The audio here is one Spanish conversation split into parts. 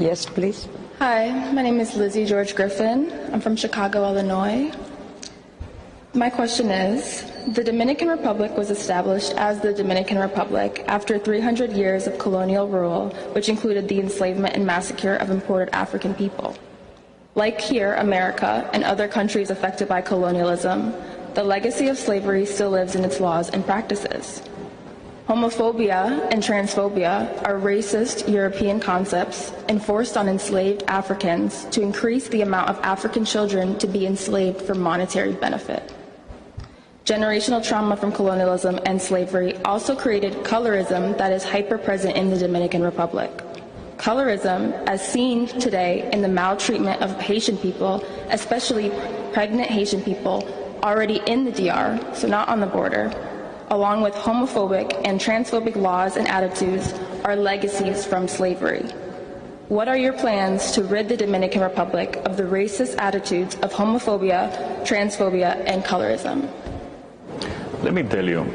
Yes, please. Hi, my name is Lizzie George Griffin. I'm from Chicago, Illinois. My question is, the Dominican Republic was established as the Dominican Republic after 300 years of colonial rule, which included the enslavement and massacre of imported African people. Like here, America, and other countries affected by colonialism, the legacy of slavery still lives in its laws and practices. Homophobia and transphobia are racist European concepts enforced on enslaved Africans to increase the amount of African children to be enslaved for monetary benefit. Generational trauma from colonialism and slavery also created colorism that is hyper-present in the Dominican Republic. Colorism, as seen today in the maltreatment of Haitian people, especially pregnant Haitian people already in the DR, so not on the border, along with homophobic and transphobic laws and attitudes, are legacies from slavery. What are your plans to rid the Dominican Republic of the racist attitudes of homophobia, transphobia, and colorism? Let me tell you,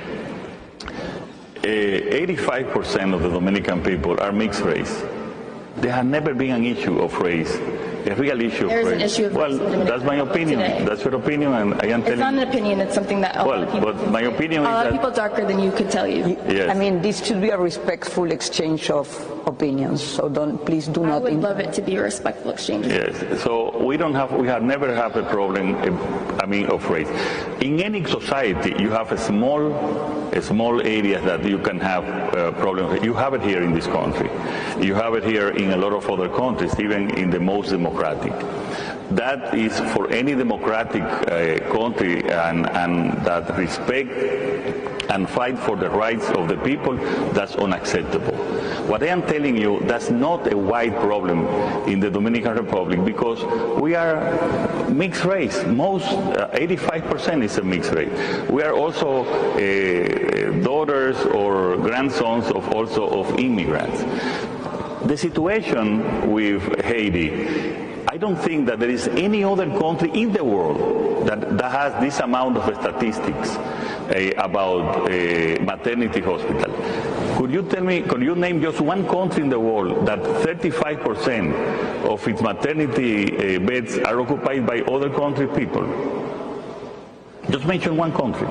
85% of the Dominican people are mixed race. There has never been an issue of race, a real issue of race. There is an issue of race. Well, that's my opinion. Today. That's your opinion, and I am telling you. It's not an opinion, it's something that a lot of people but my opinion is that... A lot of people darker than you could tell you. Yes. I mean, this should be a respectful exchange of opinions, so please do not... I would love it to be a respectful exchange. Yes, so we have never had a problem, of race. In any society, you have a small area that you can have problems. You have it here in this country. You have it here in a lot of other countries, even in the most democratic. That is for any democratic country and that respect and fight for the rights of the people, that's unacceptable. What I am telling you, that's not a wide problem in the Dominican Republic because we are mixed race. Most, 85% is a mixed race. We are also daughters or grandsons of immigrants. The situation with Haiti, I don't think that there is any other country in the world that has this amount of statistics about maternity hospital. Could you name just one country in the world that 35% of its maternity beds are occupied by other country people? Just mention one country.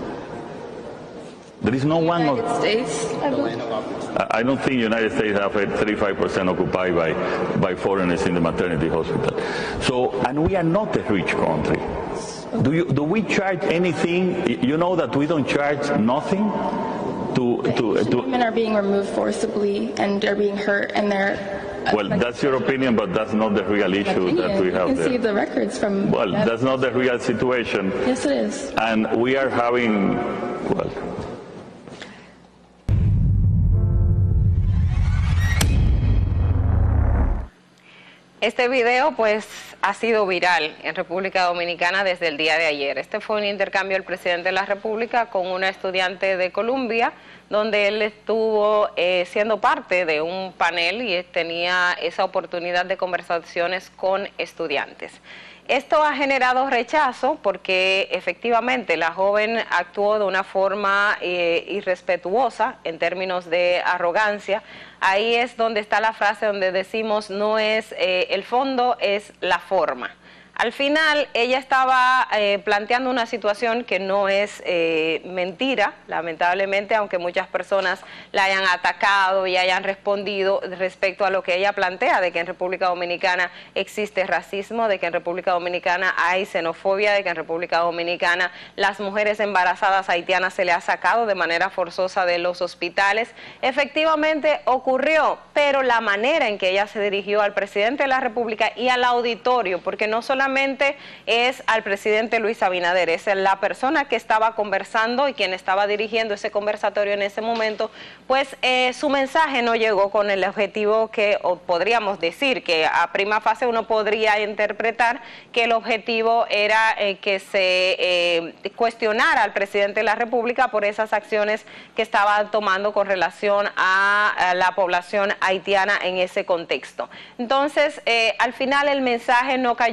There is no one. United States, I believe. I don't think the United States have 35% occupied by foreigners in the maternity hospital. So, and we are not a rich country. Do we charge anything? You know that we don't charge nothing to women are being removed forcibly and are being hurt, and they're. Well, that's your opinion, but that's not the real issue that we have there. You can see the records from. Well, that's not the real situation. Yes, it is. And we are having, well. Este video pues ha sido viral en República Dominicana desde el día de ayer. Este fue un intercambio del presidente de la República con una estudiante de Columbia, donde él estuvo siendo parte de un panel y tenía esa oportunidad de conversaciones con estudiantes. Esto ha generado rechazo porque efectivamente la joven actuó de una forma irrespetuosa en términos de arrogancia. Ahí es donde está la frase donde decimos no es el fondo, es la forma. Al final ella estaba planteando una situación que no es mentira, lamentablemente, aunque muchas personas la hayan atacado y hayan respondido respecto a lo que ella plantea, de que en República Dominicana existe racismo, de que en República Dominicana hay xenofobia, de que en República Dominicana las mujeres embarazadas haitianas se le ha sacado de manera forzosa de los hospitales. Efectivamente ocurrió, pero la manera en que ella se dirigió al presidente de la República y al auditorio, porque no solamente es al presidente Luis Abinader, es la persona que estaba conversando y quien estaba dirigiendo ese conversatorio en ese momento, pues su mensaje no llegó con el objetivo que, o podríamos decir que a prima fase uno podría interpretar que el objetivo era que se cuestionara al presidente de la República por esas acciones que estaba tomando con relación a la población haitiana en ese contexto. Entonces, al final el mensaje no cayó muy bien.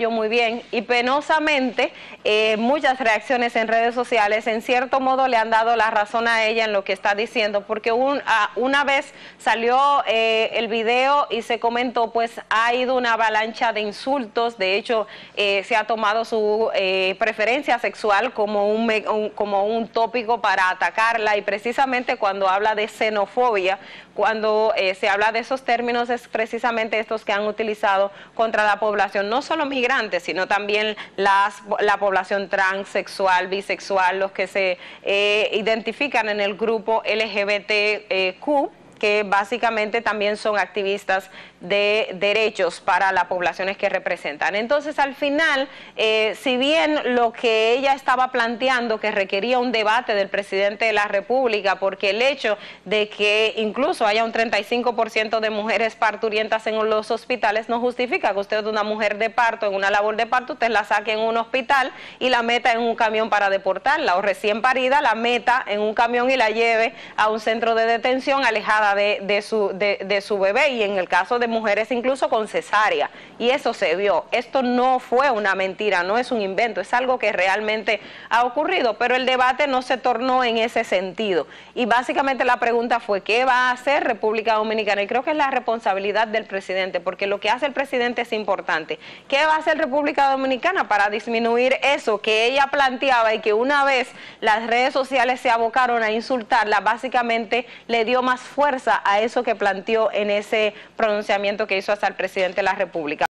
también, y penosamente muchas reacciones en redes sociales en cierto modo le han dado la razón a ella en lo que está diciendo, porque una vez salió el video y se comentó, pues ha ido una avalancha de insultos. De hecho, se ha tomado su preferencia sexual como un tópico para atacarla, y precisamente cuando habla de xenofobia, cuando se habla de esos términos, es precisamente estos que han utilizado contra la población, no solo migrantes, sino también la población transexual, bisexual, los que se identifican en el grupo LGBTQ, que básicamente también son activistas de derechos para las poblaciones que representan. Entonces, al final, si bien lo que ella estaba planteando, que requería un debate del presidente de la República, porque el hecho de que incluso haya un 35% de mujeres parturientas en los hospitales no justifica que usted, una mujer de parto, en una labor de parto, usted la saque en un hospital y la meta en un camión para deportarla, o recién parida la meta en un camión y la lleve a un centro de detención alejada de su bebé, y en el caso de mujeres incluso con cesárea, y eso se vio. Esto no fue una mentira, no es un invento, es algo que realmente ha ocurrido, pero el debate no se tornó en ese sentido, y básicamente la pregunta fue ¿qué va a hacer República Dominicana? Y creo que es la responsabilidad del presidente, porque lo que hace el presidente es importante. ¿Qué va a hacer República Dominicana para disminuir eso que ella planteaba, y que una vez las redes sociales se abocaron a insultarla, básicamente le dio más fuerza a eso que planteó en ese pronunciamiento que hizo hasta el presidente de la República?